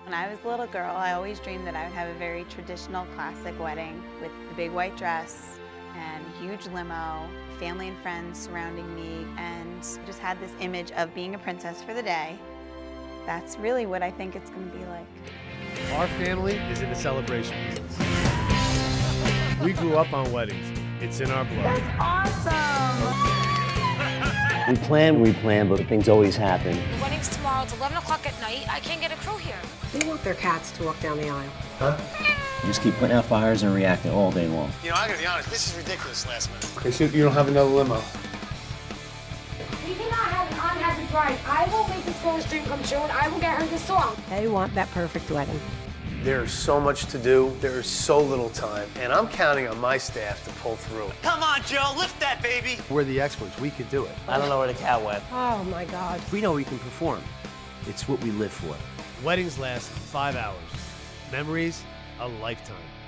When I was a little girl, I always dreamed that I would have a very traditional classic wedding with the big white dress and a huge limo, family and friends surrounding me, and just had this image of being a princess for the day. That's really what I think it's going to be like. Our family is in the celebration business. We grew up on weddings. It's in our blood. That's awesome! We plan, but things always happen. The wedding's tomorrow. It's 11 o'clock at night. I can't get a crew here. They want their cats to walk down the aisle. Huh? You just keep putting out fires and reacting all day long. You know, I gotta be honest, this is ridiculous last minute. Okay, so you don't have another limo. We cannot have an unhappy bride. I will make this girl's dream come true, and I will get her this song. They want that perfect wedding. There's so much to do, there's so little time, and I'm counting on my staff to pull through. Come on, Joe, lift that baby. We're the experts. We could do it. I don't know where the cat went. Oh my God. We know we can perform. It's what we live for. Weddings last 5 hours. Memories, a lifetime.